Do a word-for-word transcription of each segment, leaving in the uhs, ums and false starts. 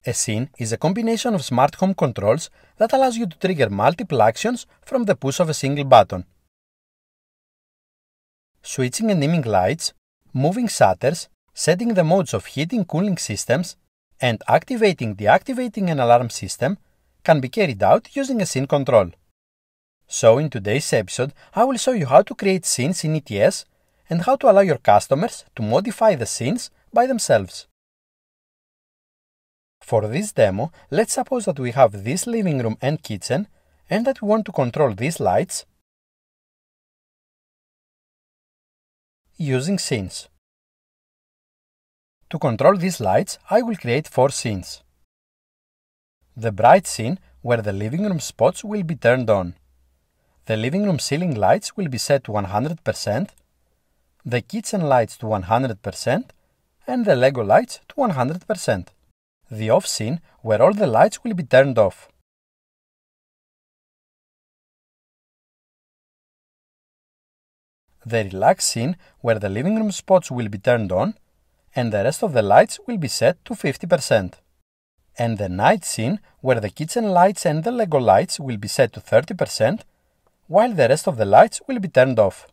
A scene is a combination of smart home controls that allows you to trigger multiple actions from the push of a single button. Switching and dimming lights, moving shutters, setting the modes of heating cooling systems, and activating deactivating an alarm system can be carried out using a scene control. So in today's episode, I will show you how to create scenes in E T S and how to allow your customers to modify the scenes by themselves. For this demo, let's suppose that we have this living room and kitchen and that we want to control these lights using scenes. To control these lights, I will create four scenes. The bright scene, where the living room spots will be turned on. The living room ceiling lights will be set to one hundred percent, the kitchen lights to one hundred percent, and the Lego lights to one hundred percent. The off scene, where all the lights will be turned off. The relax scene, where the living room spots will be turned on, and the rest of the lights will be set to fifty percent. And the night scene, where the kitchen lights and the Lego lights will be set to thirty percent, while the rest of the lights will be turned off.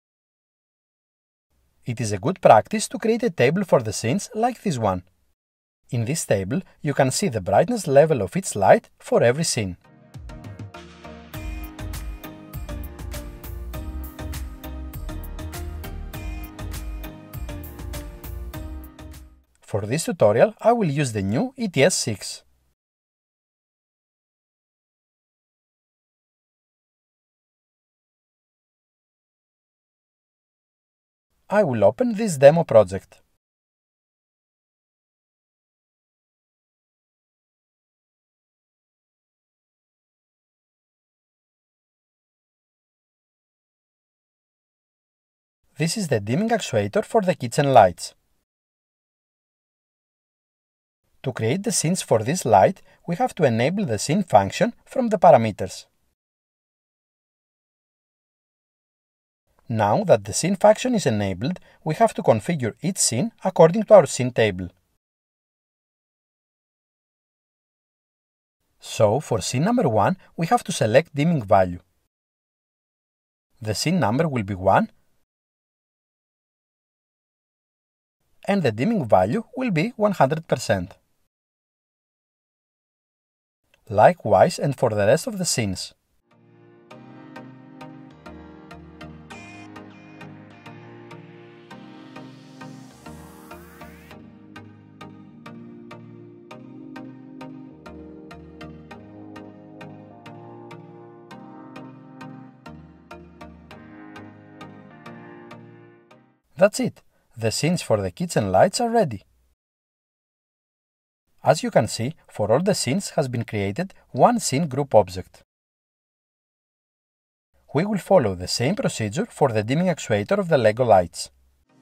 It is a good practice to create a table for the scenes like this one. In this table, you can see the brightness level of each light for every scene. For this tutorial, I will use the new E T S six. I will open this demo project. This is the dimming actuator for the kitchen lights. To create the scenes for this light, we have to enable the scene function from the parameters. Now that the scene function is enabled, we have to configure each scene according to our scene table. So, for scene number one, we have to select dimming value. The scene number will be one, and the dimming value will be one hundred percent. Likewise, and for the rest of the scenes. That's it. The scenes for the kitchen lights are ready. As you can see, for all the scenes has been created one scene group object. We will follow the same procedure for the dimming actuator of the Lego lights.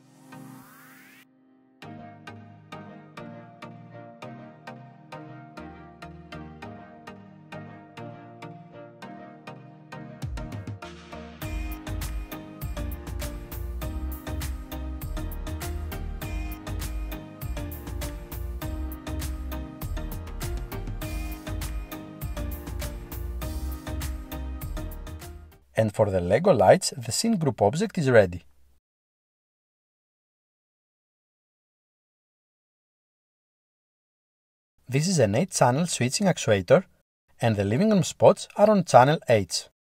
And for the Lego lights, the scene group object is ready. This is an eight channel switching actuator, and the living room spots are on channel H.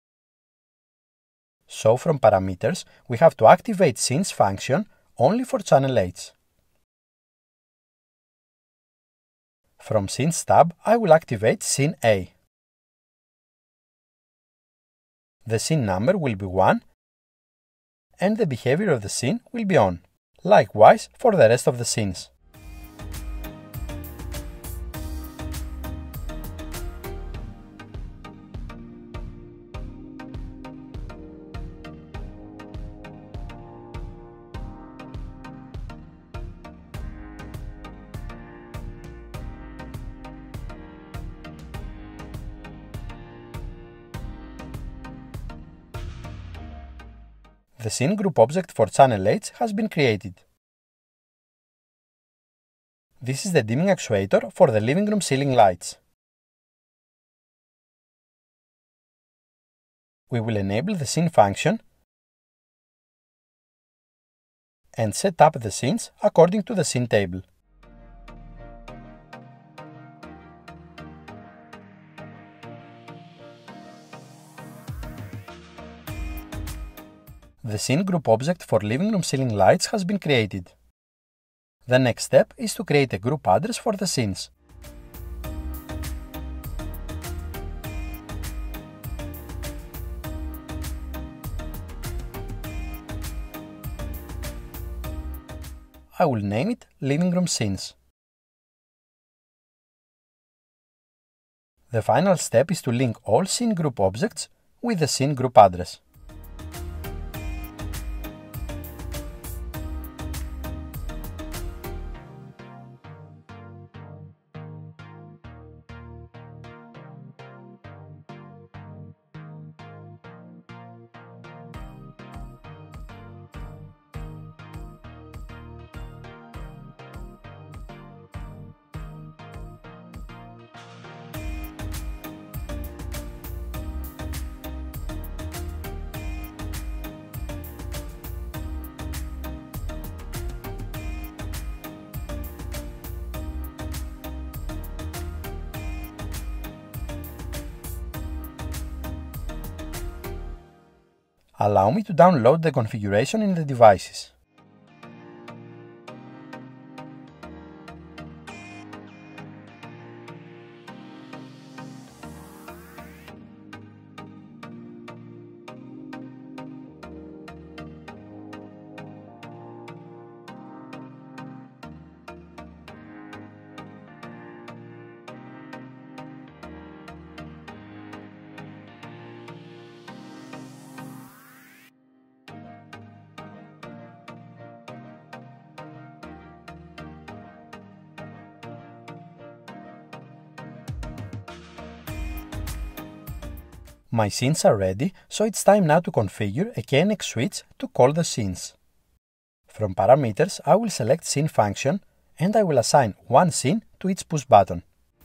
So from parameters, we have to activate scenes function only for channel H. From scenes tab, I will activate scene A. The scene number will be one, and the behavior of the scene will be on. Likewise for the rest of the scenes. The scene group object for channel H has been created. This is the dimming actuator for the living room ceiling lights. We will enable the scene function and set up the scenes according to the scene table. The scene group object for living room ceiling lights has been created. The next step is to create a group address for the scenes. I will name it Living Room Scenes. The final step is to link all scene group objects with the scene group address. Allow me to download the configuration in the devices. My scenes are ready, so it's time now to configure a K N X switch to call the scenes. From parameters, I will select scene function and I will assign one scene to each push button.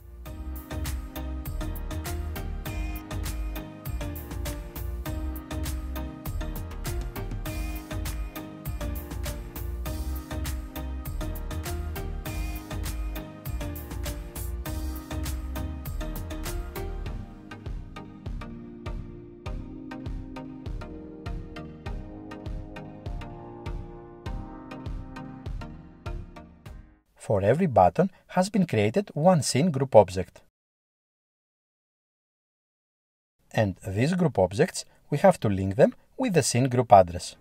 For every button has been created one scene group object. And these group objects, we have to link them with the scene group address.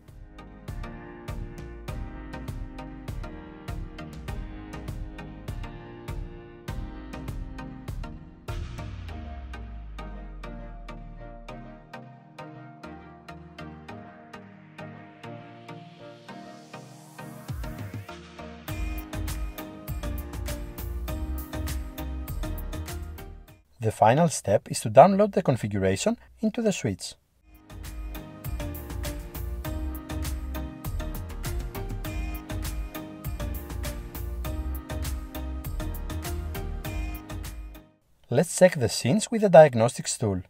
The final step is to download the configuration into the switch. Let's check the scenes with the diagnostics tool.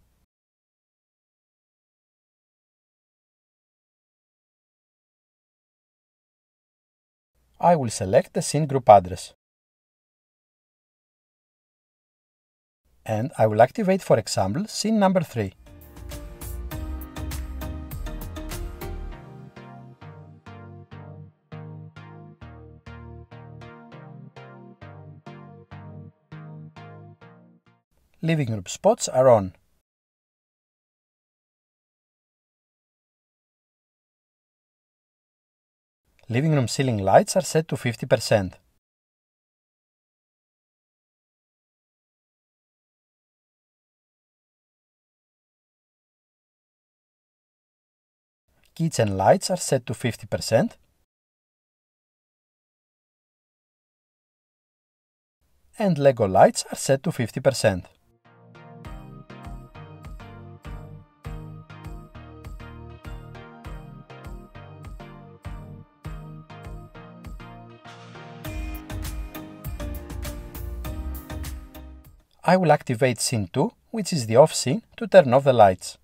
I will select the scene group address. And I will activate, for example, scene number three. Living room spots are on. Living room ceiling lights are set to fifty percent. Kitchen lights are set to fifty percent. And Lego lights are set to fifty percent. I will activate scene two, which is the off scene, to turn off the lights.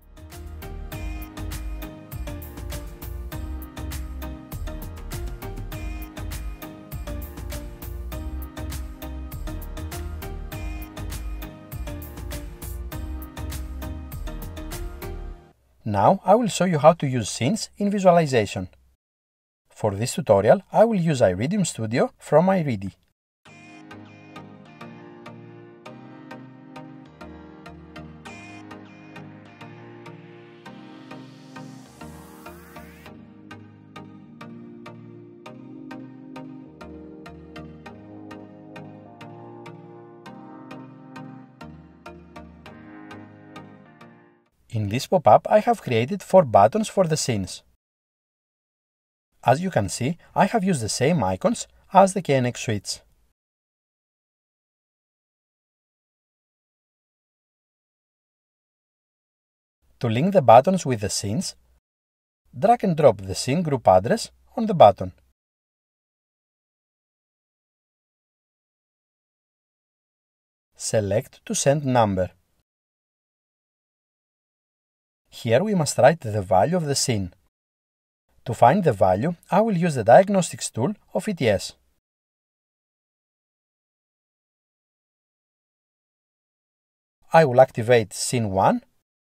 Now I will show you how to use scenes in visualization. For this tutorial, I will use Iridium Studio from iReady. In this pop-up, I have created four buttons for the scenes. As you can see, I have used the same icons as the K N X switch. To link the buttons with the scenes, drag and drop the scene group address on the button. Select to send number. Here we must write the value of the scene. To find the value, I will use the Diagnostics tool of E T S. I will activate Scene one,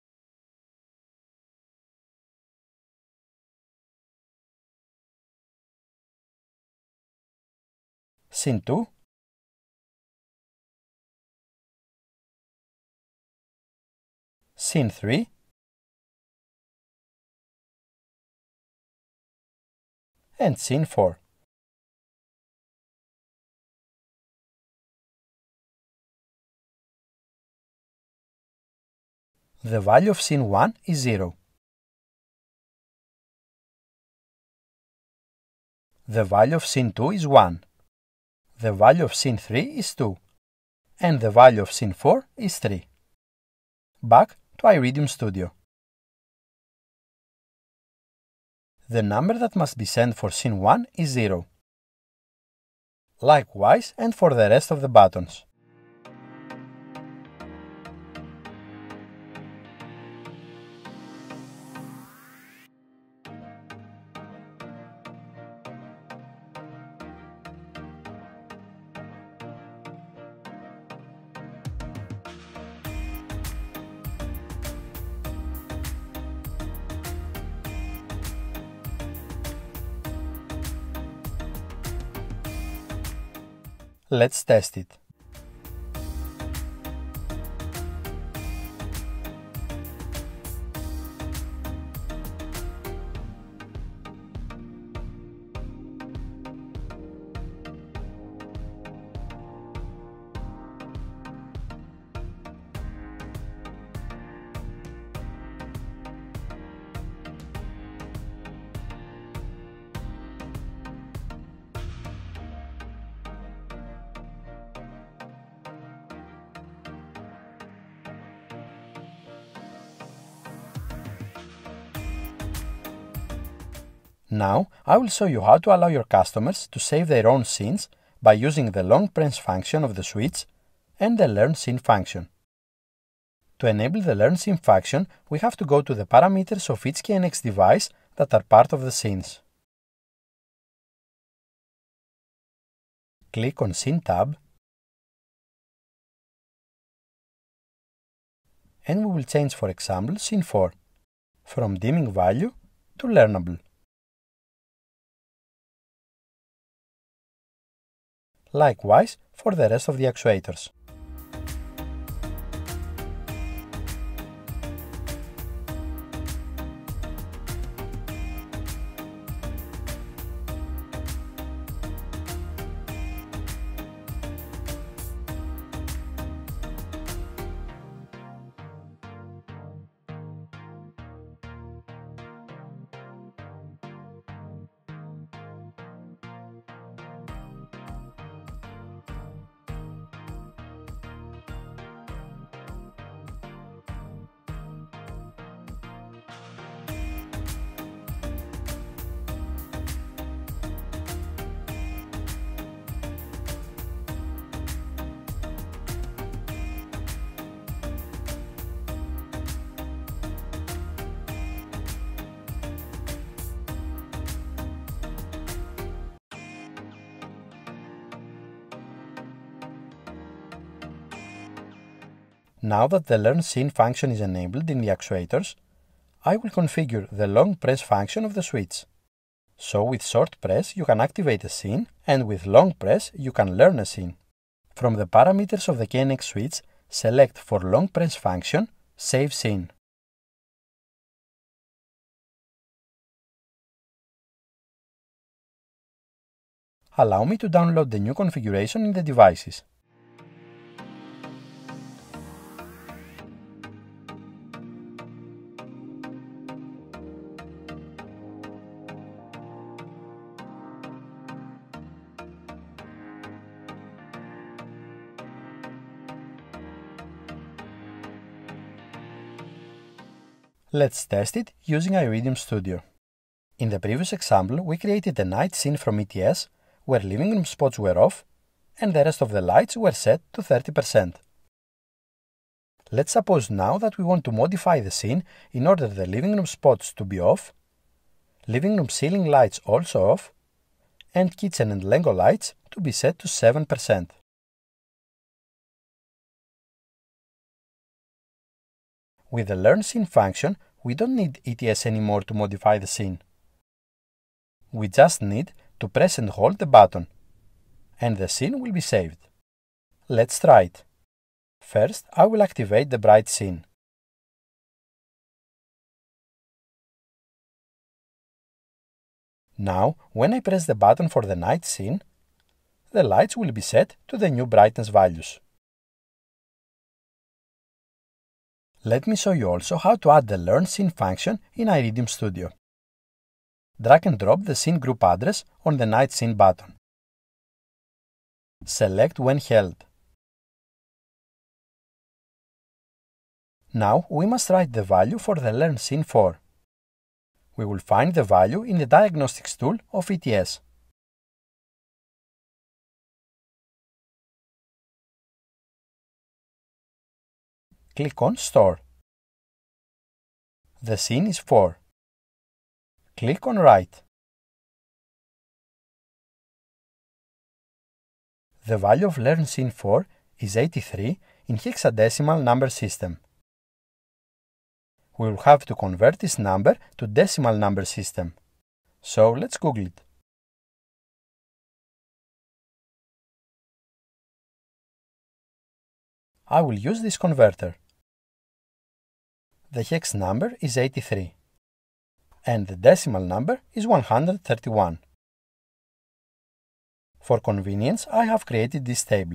Scene two, Scene three, and Scene four. The value of Scene one is zero. The value of Scene two is one. The value of Scene three is two. And the value of Scene four is three. Back to Iridium Studio. The number that must be sent for Scene one is zero. Likewise, and for the rest of the buttons. Let's test it. Now, I will show you how to allow your customers to save their own scenes by using the long press function of the switch and the Learn Scene function. To enable the Learn Scene function, we have to go to the parameters of each K N X device that are part of the scenes. Click on Scene tab, and we will change, for example, Scene four from dimming value to learnable. Likewise for the rest of the actuators. Now that the Learn Scene function is enabled in the actuators, I will configure the long press function of the switch. So with short press you can activate a scene, and with long press you can learn a scene. From the parameters of the K N X switch, select for long press function, Save Scene. Allow me to download the new configuration in the devices. Let's test it using Iridium Studio. In the previous example, we created a night scene from E T S where living room spots were off and the rest of the lights were set to thirty percent. Let's suppose now that we want to modify the scene in order the living room spots to be off, living room ceiling lights also off, and kitchen and Lego lights to be set to seven percent. With the Learn Scene function, we don't need E T S anymore to modify the scene. We just need to press and hold the button, and the scene will be saved. Let's try it. First, I will activate the bright scene. Now, when I press the button for the night scene, the lights will be set to the new brightness values. Let me show you also how to add the Learn Scene function in Iridium Studio. Drag and drop the scene group address on the night scene button. Select when held. Now we must write the value for the Learn Scene for. We will find the value in the Diagnostics tool of E T S. Click on Store. The scene is four. Click on Write. The value of Learn Scene four is eighty-three in hexadecimal number system. We will have to convert this number to decimal number system. So let's Google it. I will use this converter. The hex number is eighty-three, and the decimal number is one hundred thirty-one. For convenience, I have created this table.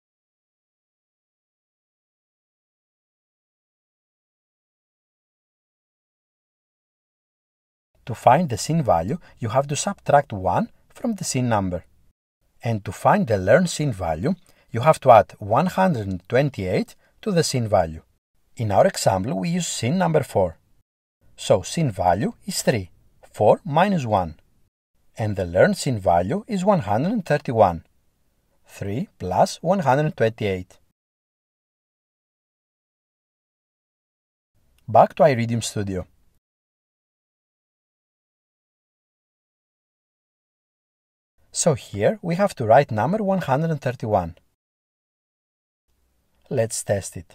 To find the scene value, you have to subtract one from the scene number. And to find the Learn Scene value, you have to add one hundred twenty-eight to the scene value. In our example, we use scene number four. So scene value is three, four minus one. And the Learn Scene value is one hundred thirty-one, three plus one hundred twenty-eight. Back to Iridium Studio. So here we have to write number one hundred thirty-one. Let's test it.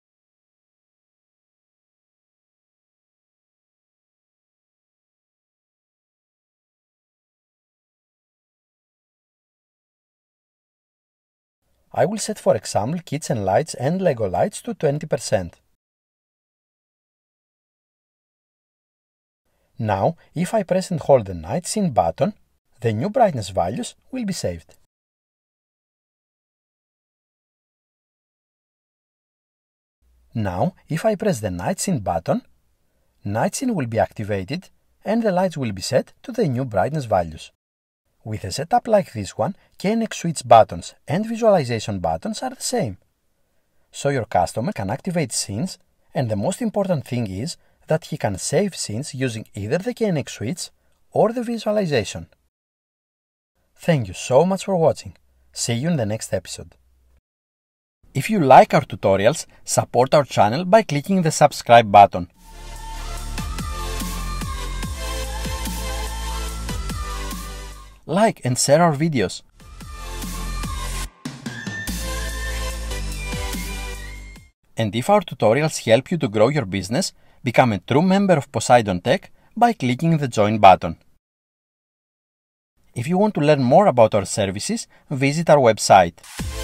I will set, for example, kitchen lights and Lego lights to twenty percent. Now, if I press and hold the night scene button, the new brightness values will be saved. Now, if I press the night scene button, night scene will be activated and the lights will be set to the new brightness values. With a setup like this one, K N X switch buttons and visualization buttons are the same. So your customer can activate scenes, and the most important thing is that he can save scenes using either the K N X switch or the visualization. Thank you so much for watching. See you in the next episode. If you like our tutorials, support our channel by clicking the subscribe button. Like and share our videos. And if our tutorials help you to grow your business, become a true member of Poseidon Tech by clicking the Join button. If you want to learn more about our services, visit our website.